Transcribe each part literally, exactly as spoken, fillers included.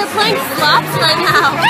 they're playing slops right now.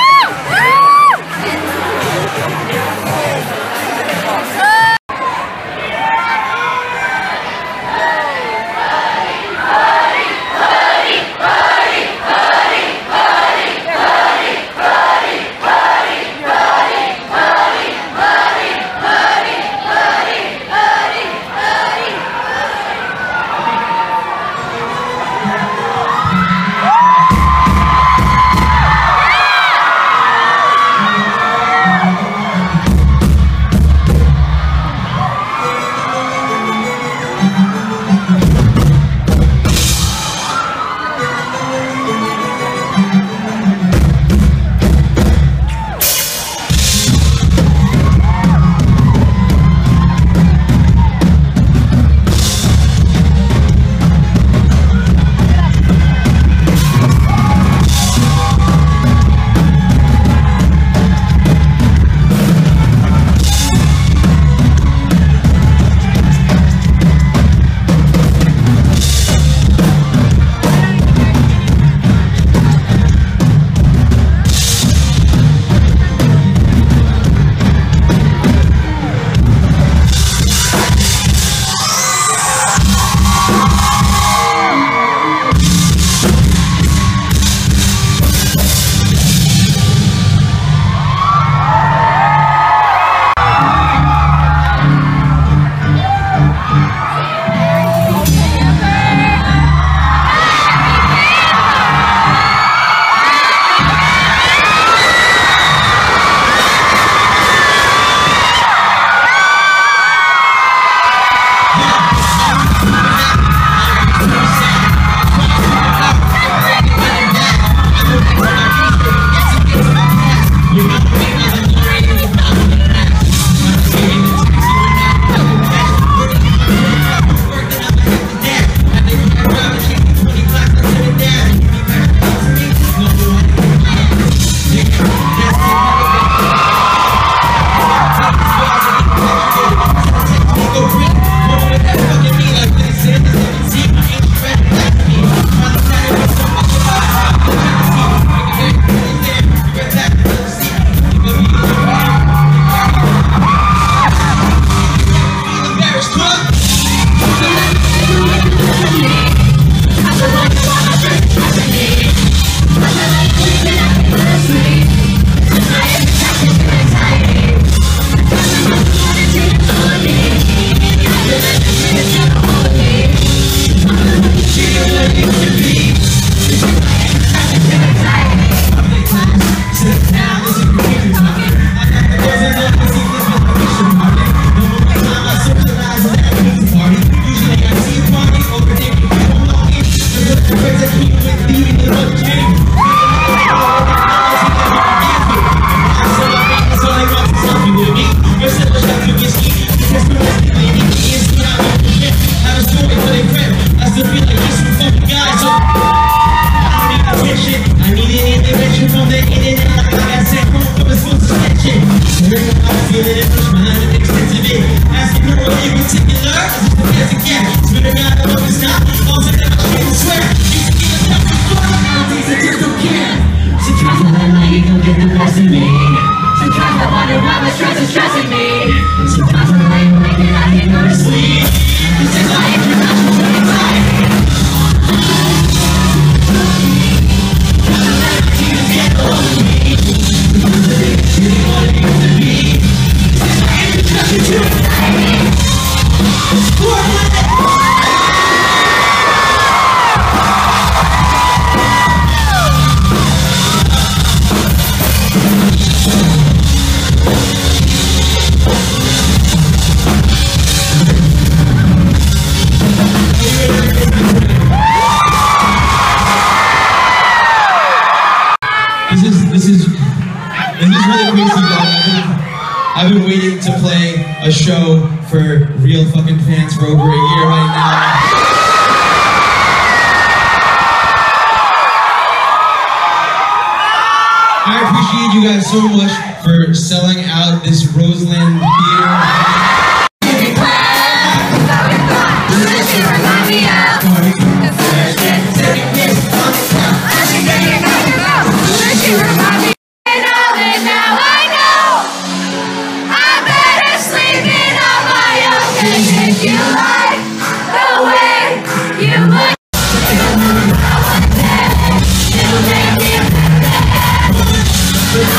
I've been waiting to play a show for real fucking fans for over a year right now. I appreciate you guys so much for selling out this Roseland Theater.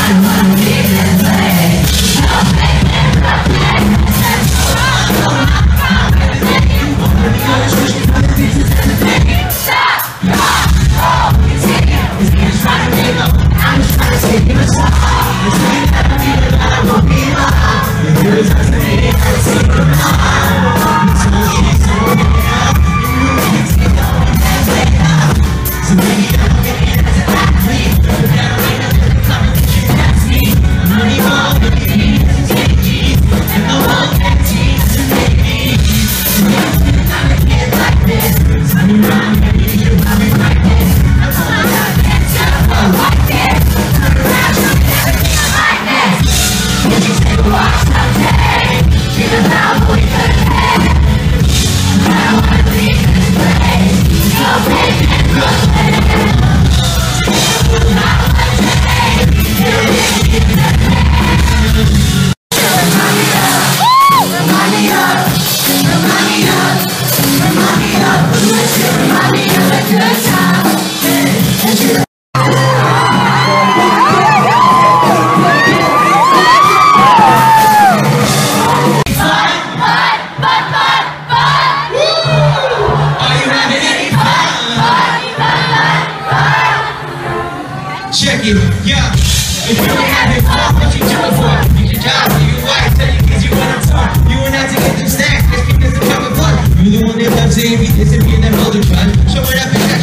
Check it, yeah. If you ain't having fun, what you doing for? Use your job, do your wife, tell you kids you wanna talk. You went out to get them snacks, just because it's coming fun. You the one that loves it, if you disappear, that older fun. Show it up and